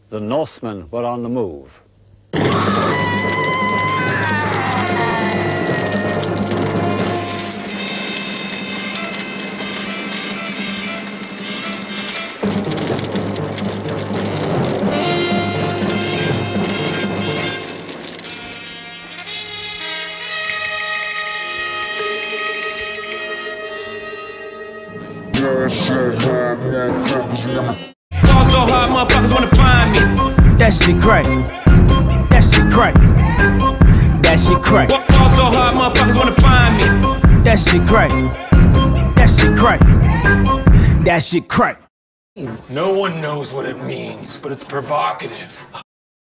The Northmen were on the move. Fall so hard, motherfuckers wanna find me. That shit crack. That shit crack. That shit crack. Fall so hard, motherfuckers wanna find me. That shit crack. That shit crack. That shit crack. No one knows what it means, but it's provocative.